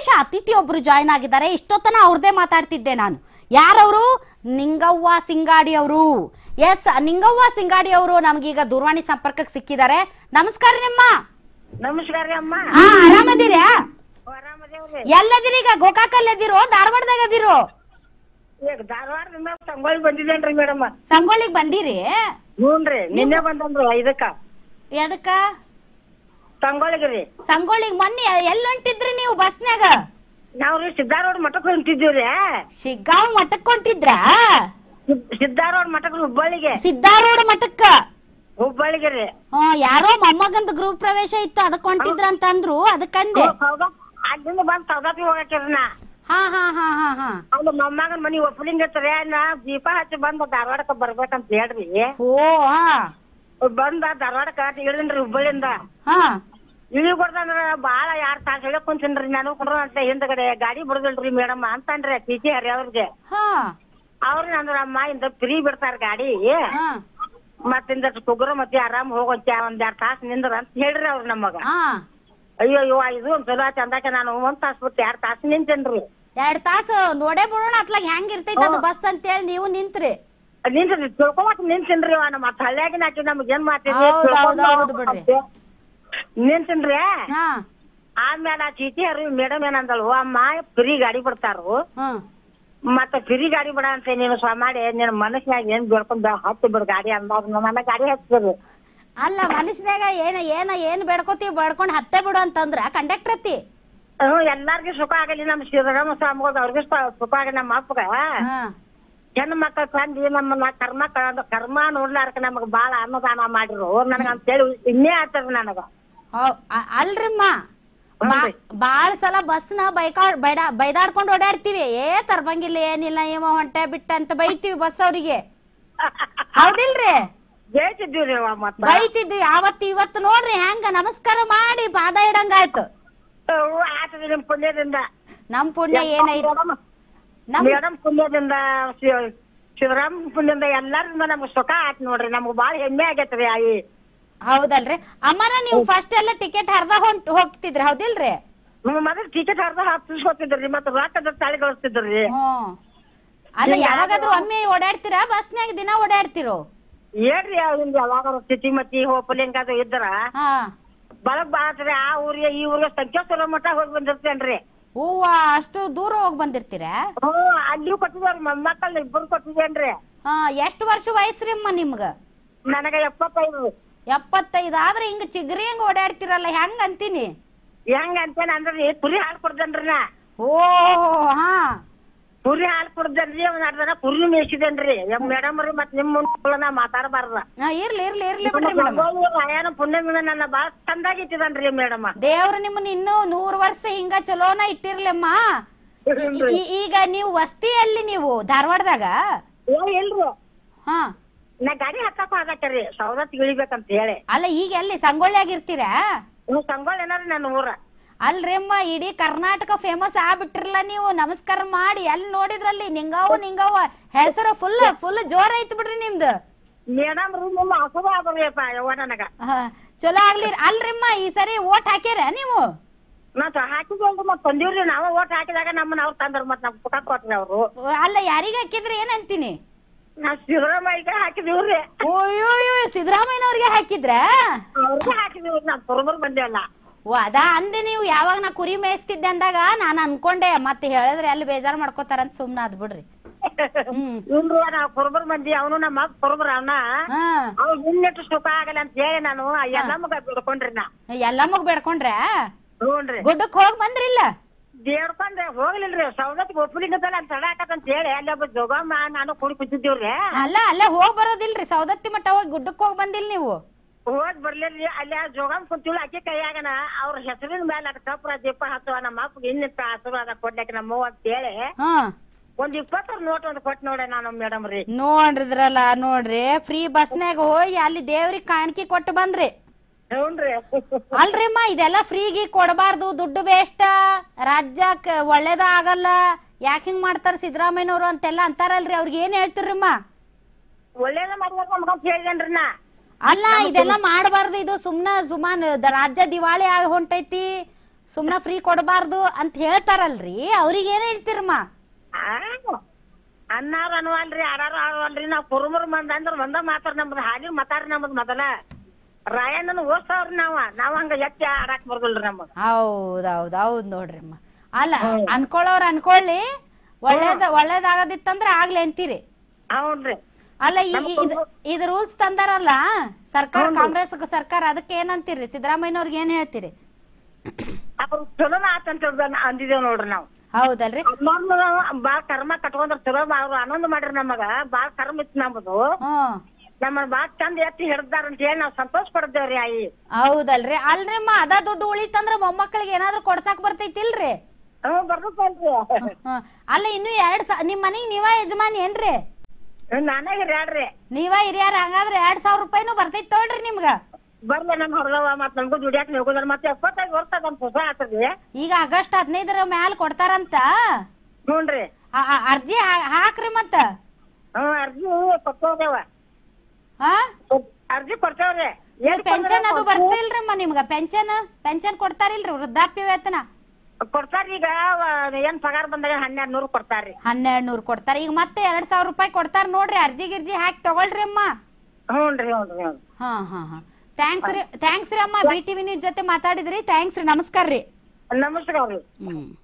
ವಿಶೇಷ ಅತಿಥಿ ಒಬ್ರು ಜಾಯ್ನ್ ಆಗಿದ್ದಾರೆ. ಇಷ್ಟೊತ್ತನ ಅವ್ರದೇ ಮಾತಾಡ್ತಿದ್ದೆ ನಾನು. ಯಾರವರು? ನಿಂಗವ್ವ ಸಿಂಗಾಡಿ ಅವರು. ಎಸ್, ನಿಂಗವ್ವ ಸಿಂಗಾಡಿ ಅವರು ನಮ್ಗೀಗ ದೂರವಾಣಿ ಸಂಪರ್ಕಕ್ಕೆ ಸಿಕ್ಕಿದ್ದಾರೆ. ನಮಸ್ಕಾರ ನಿಮ್ಮ. ನಮಸ್ಕಾರ ಅಮ್ಮ. ಆರಾಮದಿರಾ? ಎಲ್ಲದಿರಿ? ಈಗ ಗೋಕಾಕಲ್ಲದಿರೋ ಧಾರವಾಡದಾಗ ಅದಿರೋ? ಧಾರವಾಡದಿಂದ ಸಂಗೊಳ್ಳಿ ಬಂದಿದ್ದೇನ್ರಿ ಮೇಡಮ್. ಸಂಗೊಳ್ಳಿಗ್ ಬಂದಿರಿ? ಹ್ಞೂನ್ರಿ, ನಿನ್ನೆ ಬಂದನ್ರಿ. ಇದಕ್ಕ ಎದಕ್ಕ? ಸಂಗೊಳ್ಳಿಗ್ರಿ. ಸಂಗೊಳ್ಳಿಗ್ ಮೊನ್ನೆ ಎಲ್ಲಿ ಹೊಂಟಿದ್ರಿ ನೀವು ಬಸ್ನ್ಯಾಗ? ನಾವ್ರಿ ಸಿದ್ದಾರೂಢ ಮಠಕ್ಕೆ ಹೊಂಟಿದ್ದೀವ್ರಿ. ಶಿಗ್ಗಾಂವ್ ಮಠಕ್ ಹೊಂಟಿದ್ರ? ಸಿದ್ದಾರೂಢ ಮಠಕ್ಕೆ ಹುಬ್ಬಳ್ಳಿಗೆ. ಸಿದ್ದಾರೂಢ ಮಠಕ್ಕ ಹುಬ್ಬಳ್ಳಿಗೆ ರೀ. ಯಾರೋ ಮೊಮ್ಮಗಂದ ಗೃಹ ಪ್ರವೇಶ ಇತ್ತು ಅದಕ್ ಹೊಂಟಿದ್ರ ಅಂತ ಅಂದ್ರು, ಅದಕ್ಕಂದೆ. ಅಲ್ಲಿಂದ ಬಂದ್ ಸೌದಾಪಿ ಹೋಗಕ್ಕಿರಿ ನಾ. ಹಾ ಹಾ ಹಾ ಹಾ ಹಾ. ಅವ್ನ ಮೊಮ್ಮಗನ್ ಮನಿ ಒಪ್ಪಲಿಂಗ್ ಇರ್ತರಿ. ನಾ ದೀಪ ಹಚ್ಚಿ ಬಂದ್ ಧಾರವಾಡಕ್ಕ ಬರ್ಬೇಕಂತ ಹೇಳ್ರಿ. ಓ ಹಾ. ಬಂದ ಧಾರವಾಡಕ್ಕ ಇಳಿದ್ರಿ ಹುಬ್ಬಳ್ಳಿಯಿಂದ. ಹಾ. ಇಳಿ ಕೊಡ್ದಂದ್ರ ಬಾಳ 2 ತಾಸ ಹೇಳಕ್ ಕುಂತೀನ್ರಿ ನಾನು. ಕೊಡ್ರ ಅಂತ ಹಿಂದಗಡೆ ಗಾಡಿ ಬಿಡುದಿಲ್ರಿ ಮೇಡಮ್ ಅಂತನ್ರಿ ಟಿಟಿ ಹರಿ ಅವ್ರಿಗೆ. ಅವ್ರ ಅಂದ್ರ ಅಮ್ಮ ಇಂದ ಫ್ರೀ ಬಿಡ್ತಾರ ಗಾಡಿ, ಮತ್ತಿಂದ ಕುಗ್ರ ಮತ್ತೆ ಆರಾಮ್ ಹೋಗಂತ 1-2 ತಾಸ ನಿಂದ್ರ ಅಂತ ಹೇಳ್ರಿ ಅವ್ರ ನಮಗ. ಅಯ್ಯೋ ಇದು ಒಂದ್ ಚಲೋ ಚಂದಾಕ ನಾನು 1 ತಾಸ ಬಿಟ್ಟು 2 ತಾಸ ನಿಂತೇನ್ರಿ. 2 ತಾಸು ನೋಡೇ ಬಿಡೋಣ ಅತ್ಲಾಗ ಹೆಂಗ್ ಇರ್ತೈತಿ ಅದು ಬಸ್ ಅಂತ ಹೇಳಿ ನೀವು ನಿಂತ್ರಿ. ನಿಂತ್ರಿ ತಿಳ್ಕೊಮತ್ ನಿಂತೇನ್ರಿ. ಮತ್ತ ಹಳ್ಳಿಯಾಗಿನ ಹಾಕಿ ನಮ್ಗ ಏನ್ ಮಾಡ್ತೀವಿ ನಿಂತೇನ್ರಿ. ಆಮೇಲೆ ಆ ಚೀಟಿ ಹರಿ ಮೇಡಮ್ ಏನಂದಳು, ಅಮ್ಮ ಫ್ರೀ ಗಾಡಿ ಬಿಡ್ತಾರು, ಮತ್ತ ಫ್ರೀ ಗಾಡಿ ಬಿಡ ಅಂತ ನೀನು ಮಾಡಿ ನಿನ್ ಮನಸ್ಸಿನಾಗ ಏನ್ ಬೇಡ್ಕೊಂಡ್ ಹತ್ತಿ ಬಿಡ್ ಗಾಡಿ ಅಂದಾಗ ನನ್ನ ಗಾಡಿ ಹಚ್ಚಿದ್ರು. ಅಲ್ಲ ಮನಸ್ಸಿನಾಗ ಏನ್ ಬೇಡ್ಕೋತೀವಿ ಬೇಡ್ಕೊಂಡ್ ಹತ್ತೆ ಬಿಡು ಅಂತಂದ್ರ ಕಂಡಕ್ಟರ್ ಅತ್ತಿ. ಎಲ್ಲಾರ್ಗಿ ಸುಖ ಆಗಲಿ. ನಮ್ ಶ್ರೀರಾಮ ಸ್ವಾಮಿಗಳು ಅವ್ರಿಗೆ ಸುಖ ಆಗಲಿ. ನಮ್ಮ ಅಪ್ಪಗ ಹೆಣ್ಣು ಮಕ್ಕಳ ತಂದಿ ನಮ್ಮನ್ನ ಕರ್ಮ ನೋಡ್ಲಾರ್ಕ ನಮಗ್ ಬಾಳ ಅನ್ನದಾನ ಮಾಡಿರು ನನಗ ಅಂತ ಹೇಳಿ ಇನ್ನೇ ಆತದ ನನಗ. ಅಲ್ರಿಮ್ಮ, ಬಾಳ ಸಲ ಬಸ್ನ ಬೈದಾಡ್ಕೊಂಡ್ ಓಡಾಡ್ತಿವಿ. ತರ್ಬಂಗಿಲ್ಲ ಏನಿಲ್ಲ ಏಮ ಹೊಂಟೆ ಬಿಟ್ಟ ಅಂತ ಬೈತೀವಿ ಬಸ್ ಅವ್ರಿಗೆ, ಹೌದಿಲ್ರಿ? ಬೈತಿದ್ವಿ ಅವತ್ತು. ಇವತ್ತು ನೋಡ್ರಿ ಹೆಂಗ ನಮಸ್ಕಾರ ಮಾಡಿ ಪಾದ ಇಡಂಗ ಆಯ್ತು. ನಿಮ್ ಪುಣ್ಯದಿಂದ. ನಮ್ ಪುಣ್ಯ ಏನೈತಿ? ಮೇಡಮ್ ಪುಣ್ಯದಿಂದ, ಶಿವರಾಮ್ ಪುಣ್ಯದಿಂದ ಎಲ್ಲಾರಿಂದ ನಮ್ಗ್ ಸುಖ ಆಯ್ತು ನೋಡ್ರಿ. ನಮ್ಗ್ ಬಾಳ ಹೆಮ್ಮೆ ಆಗೈತ್ರಿ ಆಯಿ. ಹೌದಲ್ರಿ ಅಮ್ಮನ? ನೀವು ಫಸ್ಟ್ ಎಲ್ಲ ಟಿಕೆಟ್ ಹರ್ದ ಹೋಗ್ತಿದ್ರಿ ಹೌದಿಲ್ರಿ? ಮೊದಲು ಟಿಕೆಟ್ ಹರ್ದ ಹತ್ತಿಸ್ಕೊತಿದ್ರಿ, ಮತ್ತ ರೊಕ್ಕದ ತಾಳಿ ಗಳಿಸ್ತಿದ್ರಿ. ಅಲ್ಲ ಯಾವಾಗಾದ್ರೂ ಒಮ್ಮೆ ಓಡಾಡ್ತೀರಾ ಬಸ್ನಾಗ? ದಿನ ಓಡಾಡ್ತಿರೋ? ಏನ್ರಿ ಯಾವಾಗ ಸ್ಥಿತಿ ಮತ್ತಿ ಹೋಪಲಿಂಗ ಅದು ಇದ್ರ ಬಳಗ್ ಬಾತ್ರಿ. ಆ ಊರಿಗೆ ಈ ಊರಿಗೆ ಸಂಖ್ಯಾ ಮಠ ಹೋಗಿ ಬಂದಿರ್ತೇನ್ರಿ. ಹೂವ, ಅಷ್ಟು ದೂರ ಹೋಗಿ ಬಂದಿರ್ತೀರ? ಅಲ್ಲಿ ಕೊಟ್ಟಿದ್ರಿ ಮೊಮ್ಮಕ್ಕಳ 2 ಕೊಟ್ಟಿದ್ದೇನ್ರಿ. ಎಷ್ಟು ವರ್ಷ ವಯಸ್ಸ್ರಿಮ್ಮ ನಿಮ್ಗ? ನನಗ 75. 75 ಆದ್ರೆ ಹಿಂಗ ಚಿಗರಿ ಹಂಗ ಓಡಾಡ್ತಿರಲ್ಲ, ಹೆಂಗ ಅಂತೀನಿ? ಹೆಂಗ ಅಂತೇನ ಅಂದ್ರಿ, ಪುರಿ ಹಾಲು ಕೊಡ್ದೇನ್ರಿ ನಾ. ಓ ಹಾ, ಪುರಿ ಹಾಲು ಕೊಡ್ದೇನ್ರಿ. ಒಂದ್ 2 ದಿನ ಪುರಿ ಮೇಯಿಸಿದೇನ್ರಿ ಮೇಡಮ್ ರೀ. ಮತ್ ನಿಮ್ ಮುಂದೆ ನಾ ಮಾತಾಡಬಾರ್ದ. ಇರ್ಲಿ ಇರ್ಲಿ ಇರ್ಲಿ ಬಿಡ್ರಿ ಮೇಡಮ್. ಆಯಾನ ಪುಣ್ಯದಿಂದ ನನ್ನ ಬಾಳ ಚಂದಾಗಿ ಇಟ್ಟಿದನ್ರಿ ಮೇಡಮ್. ದೇವ್ರ ನಿಮ್ಮನ್ನ ಇನ್ನೂ 100 ವರ್ಷ ಹಿಂಗ ಚಲೋನ ಇಟ್ಟಿರ್ಲಮ್ಮ. ಈಗ ನೀವು ವಸ್ತಿಯಲ್ಲಿ ನೀವು ಧಾರವಾಡದಾಗ? ಇಲ್ರಿ, ಹಾ, ನಾ ಗಾಡಿ ಹತ್ತಪ್ಪ ಆಗತ್ತರಿ ಸೌದತ್ತಿ ಇಳಿಬೇಕಂತ ಹೇಳಿ. ಅಲ್ಲ ಈಗ ಎಲ್ಲಿ ಸಂಗೊಳ್ಳಿಯಾಗ ಇರ್ತೀರಾ? ಸಂಗೊಳ್ಳಿ ಏನಾರ ನನ್ನ ಊರ. ಅಲ್ರಿಮ್ಮ, ಇಡೀ ಕರ್ನಾಟಕ ಫೇಮಸ್ ಆಗ್ಬಿಟ್ರಲ್ಲ ನೀವು. ನಮಸ್ಕಾರ ಮಾಡಿ ಎಲ್ಲಿ ನೋಡಿದ್ರಲ್ಲಿ ನಿಂಗವ್ವ ಹೆಸರು ಫುಲ್ ಜೋರ ಐತ್ ಬಿಡ್ರಿ ನಿಮ್ದು. ಮೇಡಮ್ ರೀ ನಿಮ್ಮ ಹಸದ ಆದ್ರಿಪ್ಪ ಯವ್ವ ನನಗ. ಚಲೋ ಆಗ್ಲಿ. ಅಲ್ರಿಮ್ಮ, ಈ ಸರಿ ಓಟ್ ಹಾಕ್ಯಾರ ನೀವು? ಮತ್ ಹಾಕಿದ್ವಲ್ರಿ, ಮತ್ ತಂದಿವ್ರಿ. ನಾವ ಓಟ್ ಹಾಕಿದಾಗ ನಮ್ಮನ್ನ ಅವ್ರು ತಂದ್ರ ಮತ್ ನಮ್ ಪುಟ ಕೊಟ್ರಿ ಅವ್ರು. ಅಲ್ಲ ಯಾರಿಗ ಹಾಕಿದ್ರಿ ಏನಂತೀನಿ? ನಾ ಸಿದ್ದರಾಮಯ್ಯಗೆ ಹಾಕಿದಿವ್ರಿ. ಓಯ್ಯೋ, ಸಿದ್ದರಾಮಯ್ಯನವ್ರಿಗೆ ಹಾಕಿದ್ರ? ಅವ್ರಿಗೆ ಹಾಕಿದಿವ್ರಿ, ನಾವ್ ಬರೋಬರ್ ಬಂದೇವಲ್ಲ. ಓ ಅದ ಅಂದೆ ನೀವು. ಯಾವಾಗ ನಾ ಕುರಿ ಮೇಯಿಸ್ತಿದ್ದೆ ಅಂದಾಗ ನಾನ್ ಅನ್ಕೊಂಡೆ ಮತ್ತೆ ಹೇಳಿದ್ರೆ ಅಲ್ಲಿ ಬೇಜಾರ್ ಮಾಡ್ಕೋತಾರಂತ ಸುಮ್ನ ಅದ್ ಬಿಡ್ರಿ. ಇಲ್ರಿ, ನಾವ್ ಬರೋಬರ್ ಮಂದಿ. ಅವನು ನಮ್ಮ ಅಪ್ಪ ಬರೋಬರ್ ಅವನ. ಅವ್ರು ಇನ್ನೆಟ್ಟು ಸುಖ ಆಗಲ್ಲ ಅಂತ ಹೇಳಿ ನಾನು ಎಲ್ಲಮ್ಮಗ ಬಿಡ್ಕೊಂಡ್ರಿ. ನಾ ಎಲ್ಲಮ್ಮಗ್ ಬೇಡ್ಕೊಂಡ್ರ? ಹ್ಞೂನ್ರಿ. ಗುಡ್ಡಕ್ ಹೋಗ್ ಬಂದ್ರಿಲ್ಲ? ದೇಡ್ಕೊಂಡ್ರೆ ಹೋಗ್ಲಿಲ್ರಿ. ಸೌದತ್ತಿ ಒಪ್ಪಲಿಂಗದಲ್ಲ ಅಂತ ತಡ ಆಕತ್ತಂತ ಹೇಳಿ ಅಲ್ಲಿ ಒಬ್ಬ ಜೋಗಮ್ಮ ನಾನು ಕೂಡಿ ಕೂತಿದ್ದೀವ್ರಿ. ಅಲ್ಲೇ ಹೋಗ್ ಬರೋದಿಲ್ರಿ? ಸೌದತ್ತಿ ಮಠ ಹೋಗಿ ಗುಡ್ಡಕ್ ಹೋಗ್ ಬಂದಿಲ್ ನೀವು? ಹೋಗ್ ಬರ್ಲಿಲ್ರಿ. ಅಲ್ಲಿ ಆ ಜೋಗಮ್ ಕುಂತಿವ್ಲಿ ಅಕ್ಕಿ ಕೈಯಾಗನ ಅವ್ರ ಹೆಸರಿನ ಮೇಲೆ ಅದ್ ಕಪ್ರ ದೀಪ ಹಚ್ಚುವ ನಮ್ಮ ಅಪ್ಪಗೆ ಇನ್ನಿತ್ತ ಆಶೀರ್ವಾದ ಕೊಡ್ಲಿಕ್ಕೆ ನಮ್ಮವ್ವ ಅಂತ ಹೇಳಿ ಒಂದ್ 20 ನೋಟ್ ಒಂದ್ ಕೊಟ್ಟು ನೋಡ ನಾನು ಮೇಡಮ್ ರೀ. ನೋಡ್ರಿ ಫ್ರೀ ಬಸ್ನಾಗ ಹೋಗಿ ಅಲ್ಲಿ ದೇವ್ರಿಗೆ ಕಾಣಿಕೆ ಕೊಟ್ಟು ಬಂದ್ರಿ. ಹ್ಞೂನ್ರಿ. ಅಲ್ರಿಮ್ಮ, ಇದೆಲ್ಲ ಫ್ರೀಗಿ ಕೊಡಬಾರ್ದು, ದುಡ್ಡು ವೇಸ್ಟ್, ರಾಜ್ಯಕ್ ಒಳ್ಳೇದ ಆಗಲ್ಲ, ಯಾಕೆ ಹಿಂಗ್ ಮಾಡ್ತಾರ ಸಿದ್ದರಾಮಯ್ಯನವ್ರು ಅಂತೆಲ್ಲ ಅಂತಾರಲ್ರಿ. ಅವ್ರಿಗೆ ಏನ್ ಹೇಳ್ತಿರ್ರಿಮ್ಮ? ಒಳ್ಳೇದ ಮಾಡ್ಬೇಕಂತ ಹೇಳಿದೇನ್ರಿ ನಾ. ಅಲ್ಲ ಇದೆಲ್ಲ ಮಾಡಬಾರ್ದು, ಇದು ಸುಮಾನ್ ರಾಜ್ಯ ದಿವಾಳಿ ಆಗಿ ಹೊಂಟೈತಿ, ಸುಮ್ನ ಫ್ರೀ ಕೊಡಬಾರ್ದು ಅಂತ ಹೇಳ್ತಾರಲ್ರಿ ಅವ್ರಿಗೆ ಏನ್ ಹೇಳ್ತೀರಮ್ಮ? ಅನ್ನಾರು ಅನ್ವಲ್ರಿ ಆಡಾರು ಆಡವಲ್ರಿ ನಾವ್ ಕುರುಮರು ಮಂದ ಅಂದ್ರ ಒಂದ ಮಾತಾರ ನಮ್ದು ಹಾಲಿ ಮಾತಾರ ನಮ್ದು ಮೊದಲ ರಾಯಣ್ಣನ ಓದ್ತಾವ್ರಿ ನಾವ್ ಹಂಗ ಎತ್ತಿ ಆಡಾಕ್ ಬರ್ದಲ್ರಿ ನಮಗ. ಹೌದ್ ನೋಡ್ರಿ ಅಮ್ಮ. ಅಲ್ಲ ಅನ್ಕೊಳ್ಳೋರ್ ಅನ್ಕೊಳ್ಳಿ, ಒಳ್ಳೇದಾಗದಿತ್ತಂದ್ರ ಆಗ್ಲಿ ಅಂತೀರಿ. ಹೌನ್ರಿ. ಅಲ್ಲ ಇದು ರೂಲ್ಸ್ ತಂದಾರಲ್ಲ ಸರ್ಕಾರ, ಕಾಂಗ್ರೆಸ್ ಸರ್ಕಾರ, ಅದಕ್ಕೆ ಏನಂತೀರಿ? ಸಿದ್ದರಾಮಯ್ಯನವ್ರಿಗೆ ಏನ್ ಹೇಳ್ತೀರಿ? ಅವ್ರು ಚಲೋನ ಆತಂತ ಅಂದಿದೇವ್ ನೋಡ್ರಿ ನಾವ್. ಹೌದಲ್ರಿ? ಬಾಳ ಕರ್ಮ ಕಟ್ಕೊಂಡ್ರ ಚಲೋ ಅವ್ರು ಆನಂದ ಮಾಡ್ರಿ ನಮಗ. ಬಾಳ ಕರ್ಮ ಇತ್ತು ನಮ್ಮದು. ನಮ್ಮ ಬಾಳ ಚಂದ ಎತ್ತಿ ಹಿಡ್ದಾರ ಅಂತ ಹೇಳಿ ನಾವ್ ಸಂತೋಷ ಪಡ್ದೇವ್ರಿ ಆಯಿ. ಹೌದಲ್ರಿ? ಅಲ್ರಿಮ್ಮ ಅದ ದುಡ್ಡು ಉಳಿತಂದ್ರ ಮೊಮ್ಮಕ್ಕಳಿಗೆ ಏನಾದ್ರು ಕೊಡ್ಸಾಕ್ ಬರ್ತೈತಿಲ್ರಿ? ಬರ್ಬೇಕಲ್ರಿ. ಅಲ್ಲ ಇನ್ನು ನಿಮ್ ಮನಿಗ್ ನೀವ ಯಜಮಾನಿ ಏನ್ರಿ? ನಾನೇ ಹಿರಿಯಾಡ್ರಿ. ನೀವ ಹಿರಿಯಾರ? ಹಂಗಾದ್ರೆ 2000 ರೂಪಾಯಿನೂ ಬರ್ತೈತಿ ತೋಳ್ರಿ ನಿಮ್ಗ. ಬರ್ಲಿ ನಮ್ ಹೊರಗವ ಮತ್ ನಮ್ಗೂ ದುಡಿಯಾಕ ಹೋಗುದ್ರ ಮತ್ತೆ 75 ವರ್ಷ ನಮ್ ಹೊಸ ಆತದ್ರಿ. ಈಗ ಆಗಸ್ಟ್ 15 ಮ್ಯಾಲ ಕೊಡ್ತಾರಂತ. ಹ್ಞೂನ್ರಿ. ಅರ್ಜಿ ಹಾಕ್ರಿ ಮತ್ತ. ಅರ್ಜಿ ಕೊಟ್ಟೋದೇವ. ಅರ್ಜಿ ಕೊಡ್ತೇವ್ರಿ. ಪೆನ್ಷನ್ ಅದು ಬರ್ತಿಲ್ರಮ್ಮ ನಿಮ್ಗ? ಪೆನ್ಷನ್ ಕೊಡ್ತಾರಿಲ್ರಿ? ವೃದ್ಧಾಪ್ಯ ವೇತನ ಕೊಡ್ತಾರ. ಈಗ ಏನ್ ಪಗಾರ ಬಂದಾಗ 1200 ಕೊಡ್ತಾರ್ರಿ. 1200 ಕೊಡ್ತಾರ. ಈಗ ಮತ್ತೆ 2000 ರೂಪಾಯಿ ಕೊಡ್ತಾರ ನೋಡ್ರಿ. ಅರ್ಜಿ ಗಿರ್ಜಿ ಹಾಕಿ ತಗೊಳ್ರಿ ಅಮ್ಮ. ಹ್ಞೂನ್ರಿ. ಥ್ಯಾಂಕ್ಸ್ ರೀ ಅಮ್ಮ. BTV ನ್ಯೂಸ್ ಜೊತೆ ಮಾತಾಡಿದ್ರಿ. ಥ್ಯಾಂಕ್ಸ್ ರೀ. ನಮಸ್ಕಾರ ರೀ. ನಮಸ್ಕಾರ ರೀ.